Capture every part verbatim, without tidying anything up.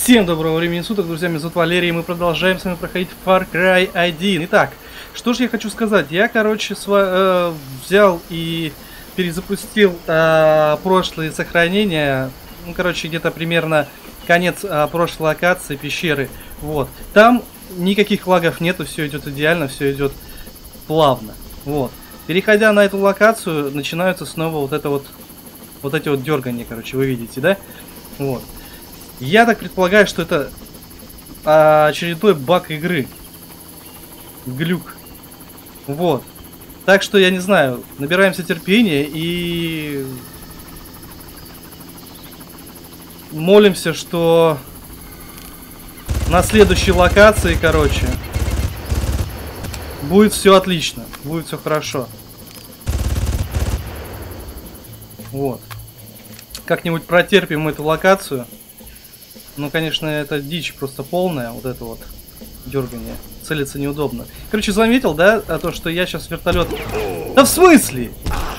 Всем доброго времени суток, друзья, меня зовут Валерий, и мы продолжаем с вами проходить Far Cry один. Итак, что же я хочу сказать, я, короче, сва э, взял и перезапустил э, прошлые сохранения, ну, короче, где-то примерно конец э, прошлой локации, пещеры, вот. Там никаких лагов нету, все идет идеально, все идет плавно, вот. Переходя на эту локацию, начинаются снова вот это вот, вот эти вот дергания, короче, вы видите, да? Вот. Я так предполагаю, что это а, очередной баг игры. Глюк. Вот. Так что, я не знаю, набираемся терпения и молимся, что на следующей локации, короче, будет все отлично. Будет все хорошо. Вот. Как-нибудь протерпим эту локацию. Ну, конечно, это дичь просто полная, вот это вот дергание. Целиться неудобно. Короче, заметил, да, а то, что я сейчас вертолет... Да в смысле?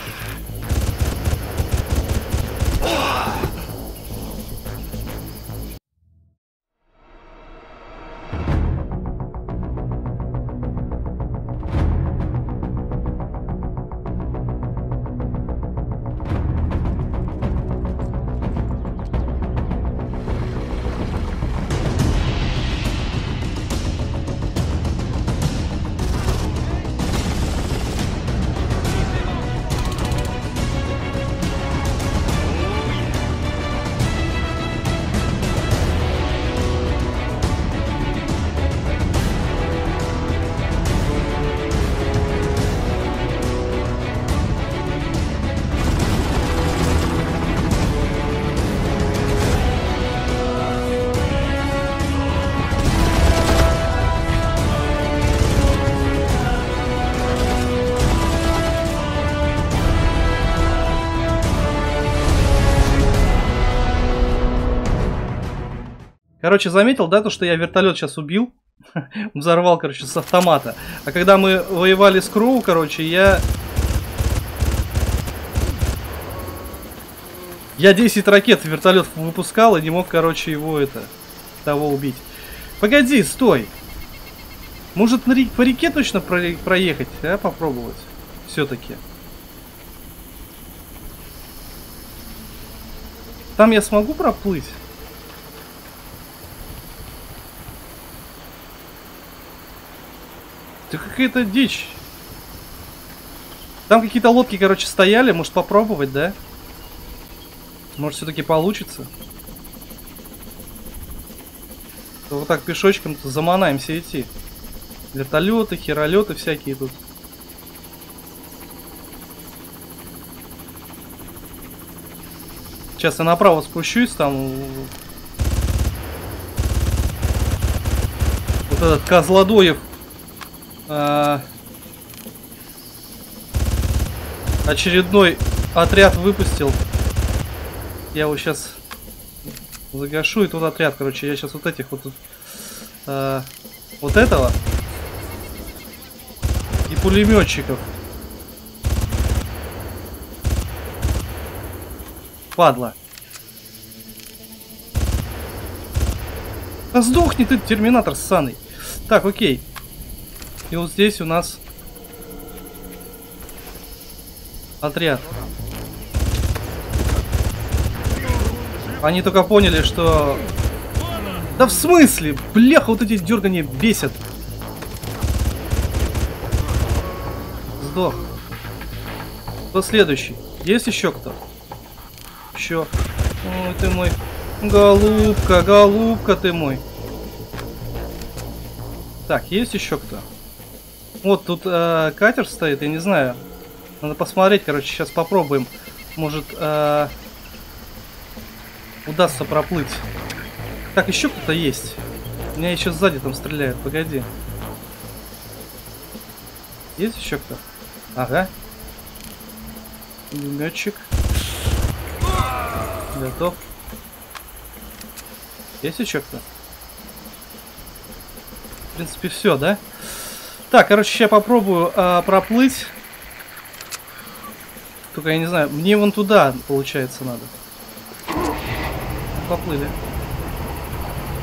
Короче, заметил, да, то, что я вертолет сейчас убил? Взорвал, короче, с автомата. А когда мы воевали с Кроу, короче, я... Я десять ракет в вертолет выпускал и не мог, короче, его это... того убить. Погоди, стой! Может, на ре... по реке точно про... проехать, а? Попробовать. Все-таки. Там я смогу проплыть? Это какая-то дичь. Там какие-то лодки, короче, стояли. Может попробовать, да? Может все-таки получится. То вот так пешочком-то заманаемся идти. Вертолеты, херолеты всякие тут. Сейчас я направо спущусь, там... Вот этот Козлодоев А, очередной отряд выпустил. Я его сейчас загашу. И тут отряд, короче, я сейчас вот этих вот а, вот этого и пулеметчиков. Падла. Да сдохни ты, терминатор ссаный. Так, окей. И вот здесь у нас отряд. Они только поняли, что... Да в смысле? Бляха, вот эти дергания бесят. Сдох. Кто следующий? Есть еще кто? Еще. Ой, ты мой. Голубка, голубка ты мой. Так, есть еще кто? Вот тут э, катер стоит, я не знаю. Надо посмотреть, короче, сейчас попробуем. Может, э, удастся проплыть. Так, еще кто-то есть. Меня еще сзади там стреляют, погоди. Есть еще кто? Ага. Пулеметчик. Готов. Есть еще кто? В принципе, все, да? Так, короче, сейчас попробую а, проплыть. Только я не знаю, мне вон туда, получается, надо. Поплыли.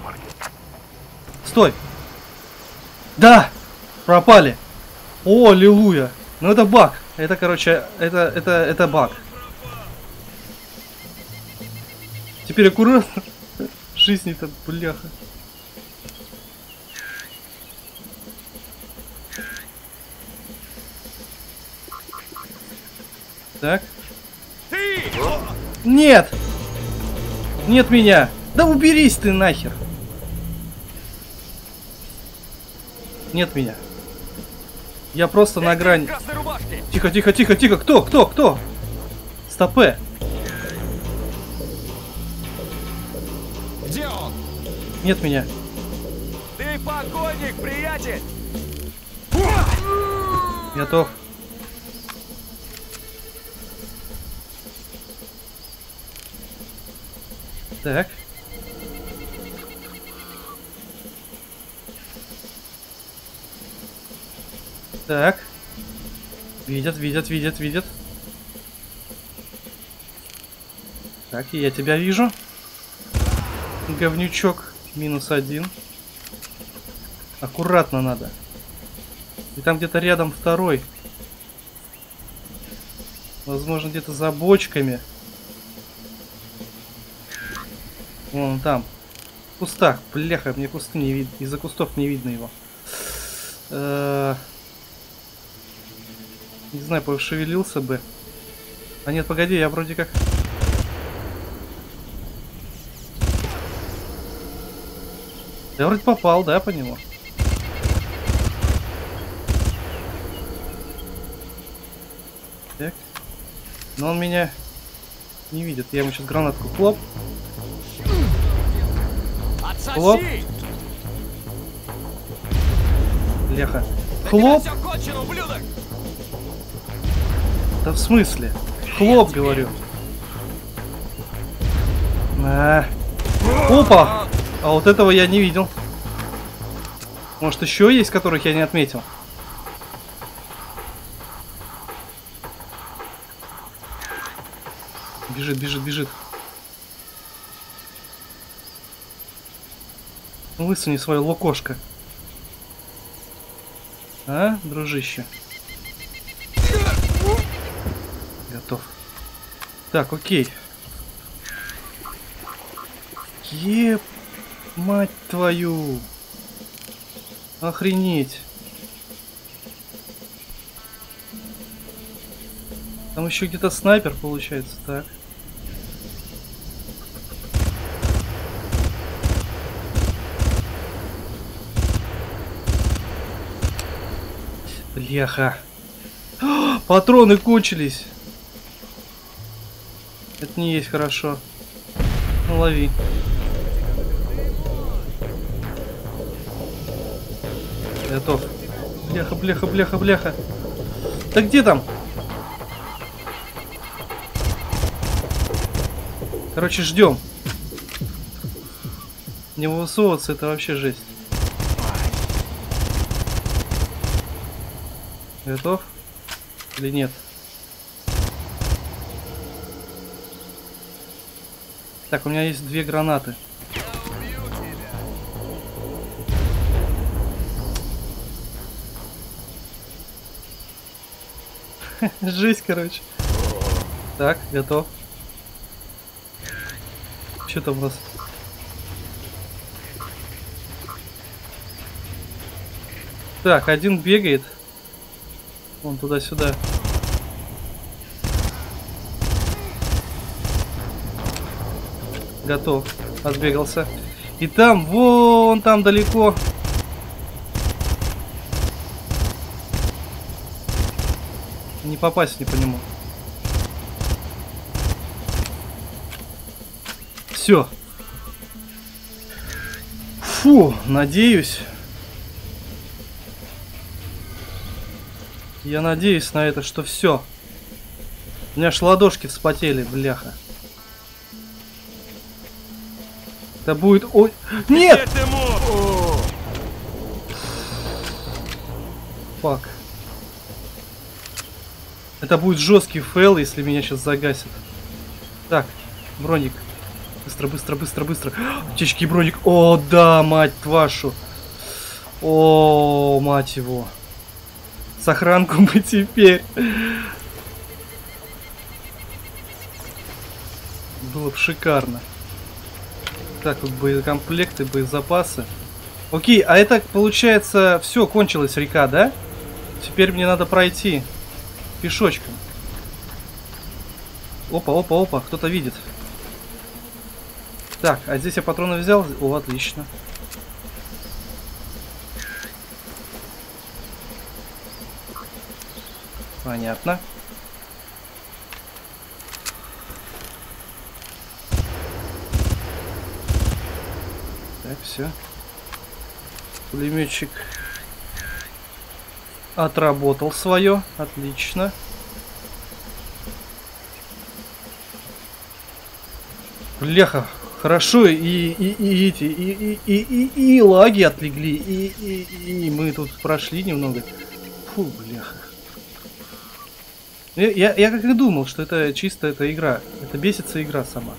Стой! Да! Пропали! О, аллилуйя! Ну это баг. Это, короче, это, это, это баг. Теперь аккуратно. Жизнь-то, бляха. Так. Нет! Нет меня! Да уберись ты нахер! Нет меня. Я просто на грани. Тихо, тихо, тихо, тихо. Кто, кто, кто? Стопэ. Где он? Нет меня. Ты покойник, приятель! Готов. Так. Так. Видят, видят, видят, видят. Так, и я тебя вижу. Говнючок. Минус один. Аккуратно надо. И там где-то рядом второй. Возможно, где-то за бочками. Вон там. В кустах. Бляха, мне кусты не видно. Из-за кустов не видно его. Э-э- не знаю, пошевелился бы. А нет, погоди, я вроде как... Я вроде попал, да, по нему? Так. Но он меня не видит. Я ему сейчас гранатку хлоп. Хлоп. Леха. Хлоп. Да в смысле? Хлоп, говорю. А. Опа! А вот этого я не видел. Может, еще есть, которых я не отметил? Бежит, бежит, бежит. Высуни свое лукошко. А, дружище? Готов. Так, окей. Еп, мать твою. Охренеть. Там еще где-то снайпер получается, так. Бляха. Патроны кончились. Это не есть хорошо. Ну, лови. Готов. Бляха, бляха, бляха, бляха. Да где там? Короче, ждем. Не высовываться, это вообще жесть. Готов? Или нет? Так, у меня есть две гранаты. Жесть, короче. Так, готов. Что там у нас? Так, один бегает. Вон туда-сюда. Готов. Отбегался. И там, вон там далеко. попасть не по нему. Все. Фу, надеюсь. Я надеюсь на это, что все. У меня аж ладошки вспотели, бляха. Это будет... Ой... Нет! Фак. Это будет жесткий фейл, если меня сейчас загасят. Так, броник. Быстро, быстро, быстро, быстро. Аптечки, броник. О, да, мать вашу. О, мать его. Сохранку бы теперь. Было бы шикарно. Так, вот боекомплекты, боезапасы. Окей, а это получается все, кончилась река, да? Теперь мне надо пройти пешочком. Опа, опа, опа, кто-то видит. Так, а здесь я патроны взял. О, отлично. Понятно. Так, все. Пулеметчик отработал свое. Отлично. Бляха. Хорошо, и, и, и эти, и, и, и, и, и лаги отлегли, и, и, и мы тут прошли немного. Фу, бляха. Я, я, я как и думал, что это чисто эта игра. Это бесится игра сама.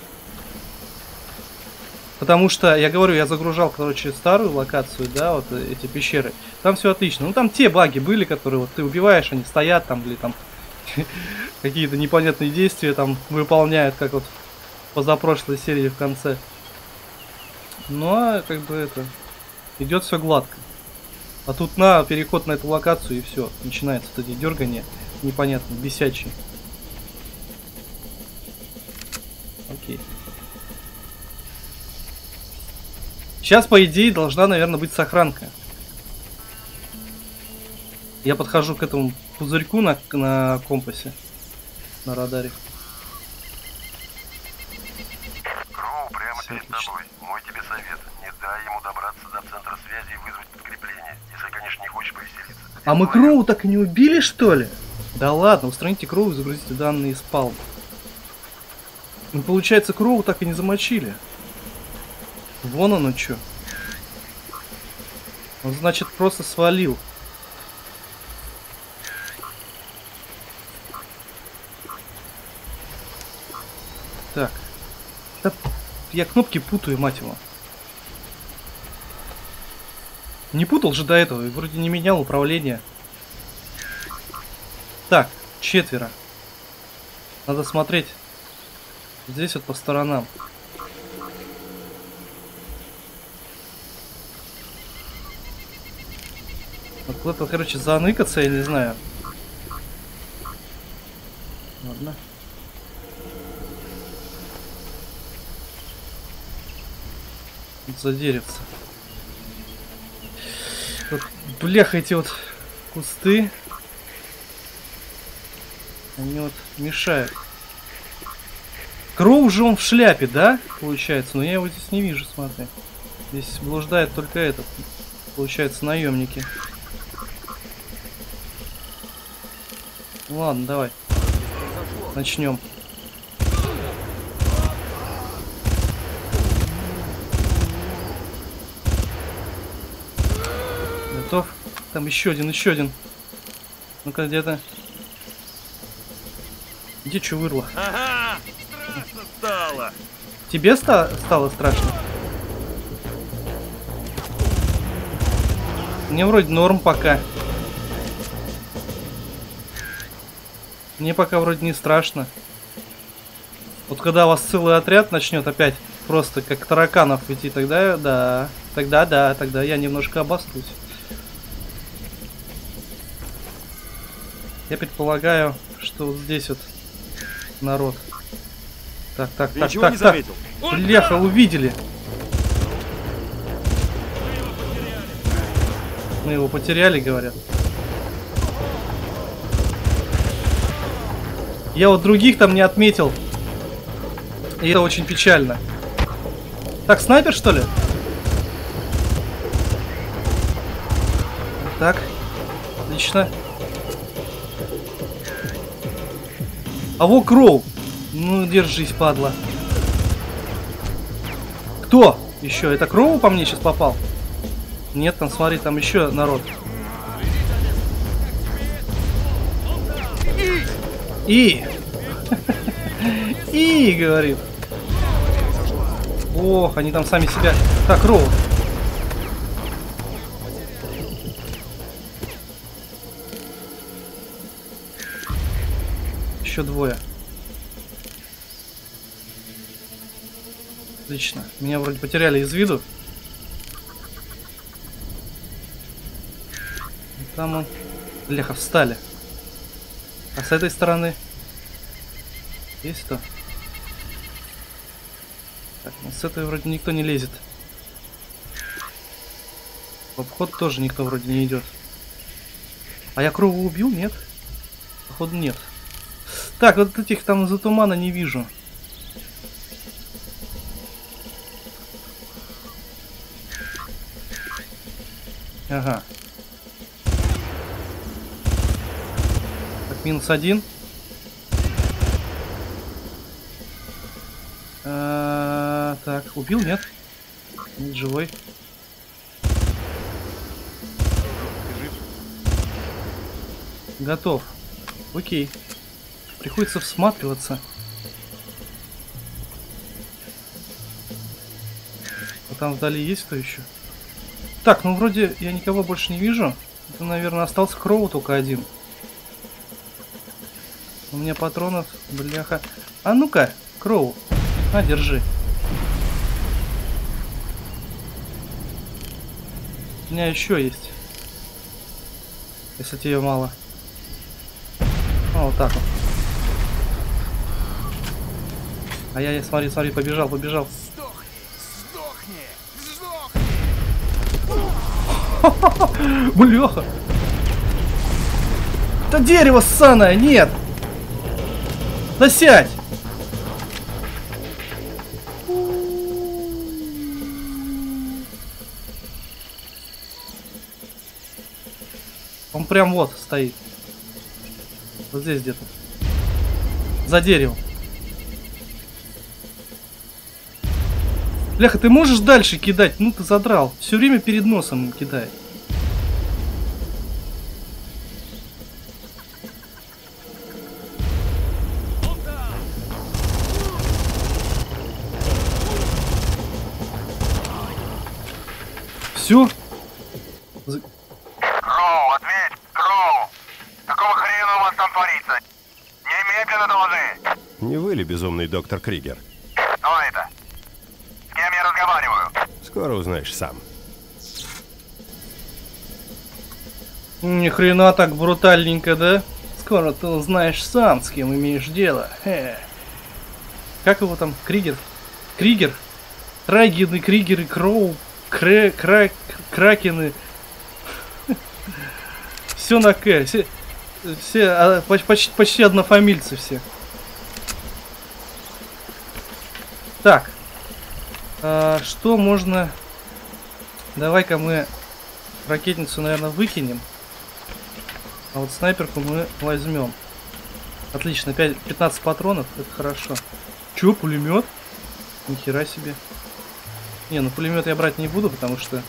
Потому что, я говорю, я загружал, короче, старую локацию, да, вот эти пещеры. Там все отлично. Ну, там те баги были, которые вот ты убиваешь, они стоят там, или там какие-то непонятные действия там выполняют, как вот позапрошлой серии в конце. Ну, а как бы это... Идет все гладко. А тут на переход на эту локацию и все. Начинается вот эти дергания непонятные, бесячие. Окей. Сейчас, по идее, должна, наверное, быть сохранка. Я подхожу к этому пузырьку на, на компасе. На радаре. Кроу прямо перед тобой. Мой тебе совет. Не дай ему добраться до центра связи и вызвать подкрепление. Если, конечно, не хочешь повеселиться. А мы Кроу так и не убили, что ли? Да ладно, устраните Кроу и загрузите данные из спалм. Ну, получается, Кроу так и не замочили. Вон оно что. Он, значит, просто свалил. Так. Да, я кнопки путаю, мать его. Не путал же до этого, и вроде не менял управление. Так, четверо. Надо смотреть. Здесь вот по сторонам. Вот куда-то, короче, заныкаться, я не знаю. Ладно. Вот за деревце. Вот, бляха, эти вот кусты. Они вот мешают. Кроу же он в шляпе, да? Получается. Но я его здесь не вижу, смотри. Здесь блуждает только этот. Получается, наемники. Ладно, давай. Начнем. Готов? Там еще один, еще один. Ну-ка, где-то. Где что вырло? Ага! Страшно стало! Тебе ста стало страшно? Мне вроде норм пока. Мне пока вроде не страшно. Вот когда у вас целый отряд начнет опять просто как тараканов идти, тогда да. Тогда да, тогда я немножко обоснусь. Я предполагаю, что вот здесь вот народ. Так, так, так, Ничего так, не так. заметил? Бляха, увидели. Мы его потеряли, говорят. Я вот других там не отметил. И это очень печально. Так, снайпер, что ли? Так. Отлично. А во Кроу. Ну, держись, падла. Кто? Еще? Это Кроу по мне сейчас попал? Нет, там, смотри, там еще народ. И! И, говорит. Ох, они там сами себя... Так, Кроу. Еще двое. Отлично. Меня вроде потеряли из виду. И там он... Бляха, встали. А с этой стороны... Есть кто? Так, ну с этой вроде никто не лезет. В обход тоже никто вроде не идет. А я Крову убил? Нет? Походу нет. Так, вот этих там из-за тумана не вижу. Ага. Так, минус один. А, так, убил, нет? Нет, живой. Готов. Окей. Приходится всматриваться. А там вдали есть кто еще? Так, ну вроде я никого больше не вижу. Это, наверное, остался Кроу только один. У меня патронов, бляха. А ну-ка, Кроу. На, держи. У меня еще есть. Если тебе мало. А, вот так вот. А я, смотри, смотри, побежал, побежал. Сдохни! Сдохни! Бляха! Это дерево ссаное, нет! Да сядь! Он прям вот стоит. Вот здесь где-то. За деревом. Бляха, ты можешь дальше кидать? Ну ты задрал. Все время перед носом кидает. Все? Кроу, ответь! Кроу! Какого хрена у вас там творится? Немедленно доложи! Не вы ли безумный доктор Кригер? Кто это? С кем я разговариваю? Скоро узнаешь сам. Ни хрена так брутальненько, да? Скоро ты узнаешь сам, с кем имеешь дело. Хе. Как его там? Кригер? Кригер? Трайгины, Кригеры, Кроу, Крэ, Крак, Кракены. Все на К. Все, все а, почти, почти однофамильцы все. Так. А, что можно... Давай-ка мы ракетницу, наверное, выкинем. А вот снайперку мы возьмем. Отлично, пять, пятнадцать патронов, это хорошо. Че, пулемет? Нихера себе. Не, ну пулемет я брать не буду, потому что...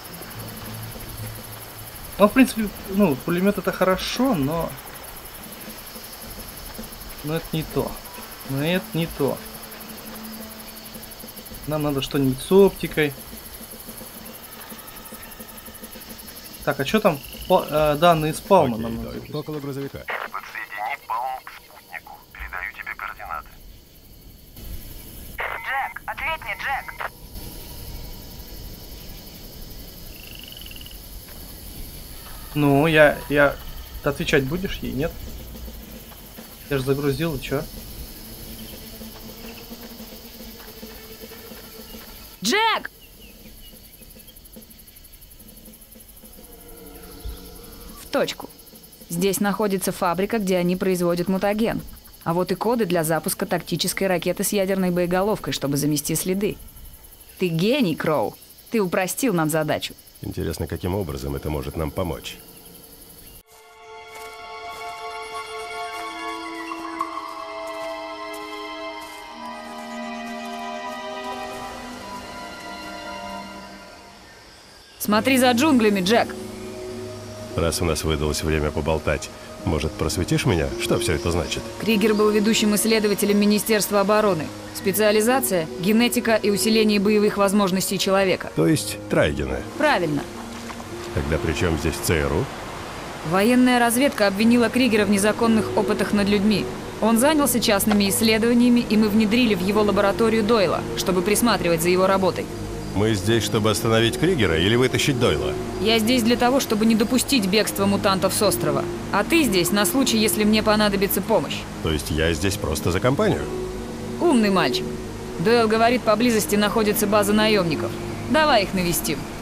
Ну, в принципе, ну, пулемет это хорошо, но... Но это не то. Но это не то. Нам надо что-нибудь с оптикой. Так, а что там? По, э, данные спауна нам надо записать. Около грузовика. Подсоедини палм к спутнику. Передаю тебе координаты. Джек, ответь мне, Джек. Ну, я, я... Ты отвечать будешь ей, нет? Я же загрузил, и чё? Джек! В точку. Здесь находится фабрика, где они производят мутаген. А вот и коды для запуска тактической ракеты с ядерной боеголовкой, чтобы замести следы. Ты гений, Кроу. Ты упростил нам задачу. Интересно, каким образом это может нам помочь? Смотри за джунглями, Джек. Раз у нас выдалось время поболтать, может, просветишь меня, что все это значит? Кригер был ведущим исследователем Министерства обороны. Специализация – генетика и усиление боевых возможностей человека. То есть Трайгена. Правильно. Тогда при чем здесь ЦРУ? Военная разведка обвинила Кригера в незаконных опытах над людьми. Он занялся частными исследованиями, и мы внедрили в его лабораторию Дойла, чтобы присматривать за его работой. Мы здесь, чтобы остановить Кригера или вытащить Дойла? Я здесь для того, чтобы не допустить бегства мутантов с острова. А ты здесь на случай, если мне понадобится помощь. То есть я здесь просто за компанию? Умный мальчик. Дойл говорит, поблизости находится база наемников. Давай их навестим.